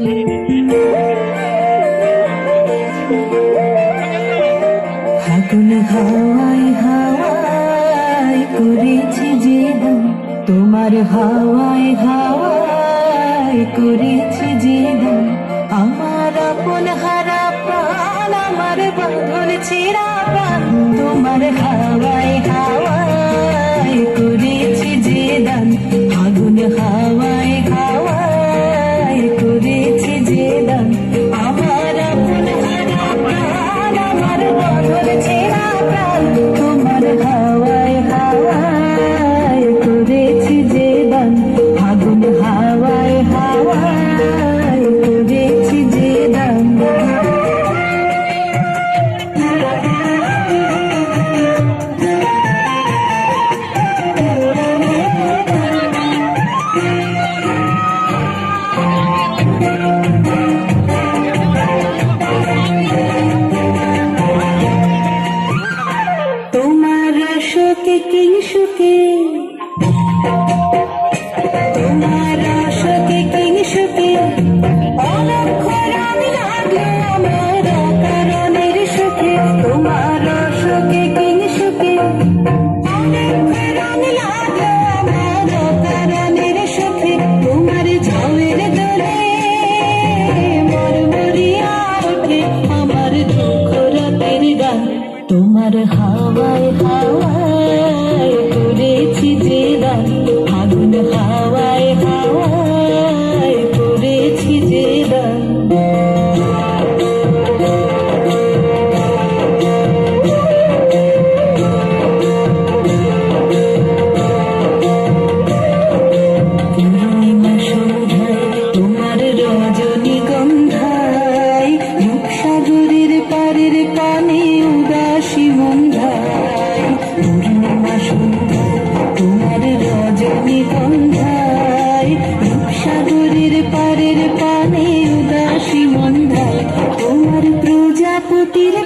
ফাগুন হাওয়ায় হাওয়ায় করেছি যে গান, তোমার হাওয়ায় হাওয়ায় করেছি যে গান। আমার আপন হারা প্রাণ, আমার বন্ধন ছেঁড়া প্রাণ, তোমার হাওয়ায় হাওয়ায় করেছি যে দান। ফাগুন হাওয়ায় হাওয়ায় করেছি যে দান। আমার আপন হারা প্রাণ, আমার বন্ধন ছেঁড়া প্রাণ, তোমার হাওয়ায় হাওয়ায় করেছি যে দান। ফাগুন হাওয়ায় হাওয়ায় করেছি যে দান। তোমার শোকে কিংসুকে, তোমার শোকে কিংসুকে অলক্ষণ লাগলো আমার কারণের সুখে। তোমার শোকে কিংসুকে অলক্ষণ লাগলো আমার কারণের সুখে। তোমার ঝাউয়ের দোলে মরমরিয়া ওঠে আমার দুঃখ রাতের গান। তোমার হাওয়ায় হাওয়ায় করেছি যে দান। ফাগুন হাওয়ায় হাওয়ায় করেছি যে দান। পূর্ণিমা সন্ধ্যায় তোমার রজনীগন্ধায়, রূপসাগরের পারের পানে উদাসী মন্ধায়। পূর্ণিমা সন্ধ্যায় তোমার রজনীগন্ধায়, রূপসাগরের পারের পানে উদাসী মন্ধায়। তোমার প্রজাপতির